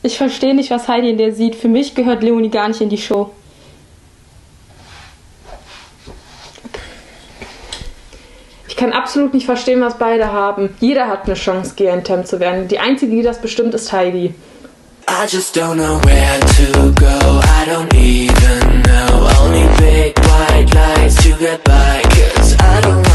Ich verstehe nicht, was Heidi in der sieht. Für mich gehört Leonie gar nicht in die Show. Ich kann absolut nicht verstehen, was beide haben. Jeder hat eine Chance, GNTM zu werden. Die einzige, die das bestimmt, ist Heidi. I just don't know where to go. I don't even know. Only big white lights to get by. 'Cause I don't